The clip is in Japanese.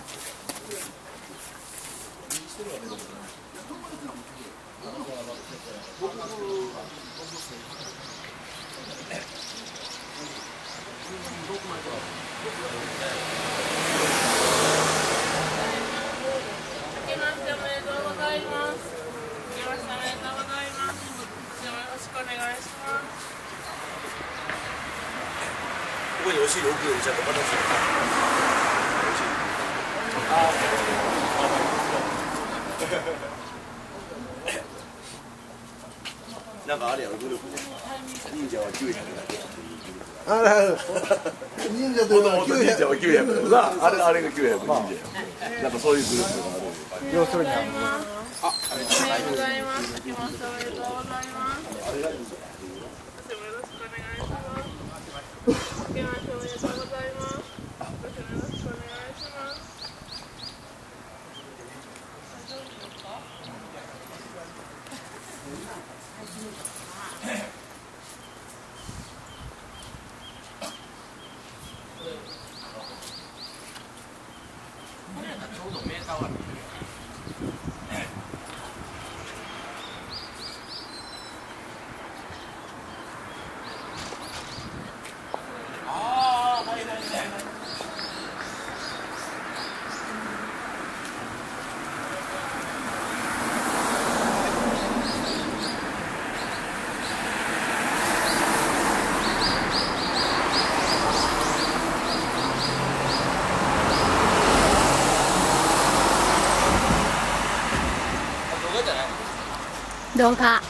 ここにお尻置くようにちゃんと形なんかあれやろ、グループで忍者は900だけあら忍者というのは忍者は900だな、あれが900忍者やなんかそういうグループがある。 要するにおめでとうございます。明けましておめでとうございます。よろしくお願いします。明けましておめでとうございます。よろしくお願いします。 これやったらちょうどメーターは見える。ああ、はいはいはいはい。 動画。